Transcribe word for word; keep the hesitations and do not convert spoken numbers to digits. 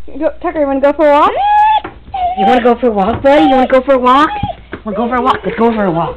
Go, Tucker, you want to go for a walk? You want to go for a walk, buddy? You want to go for a walk? We'll go for a walk. Let's go for a walk.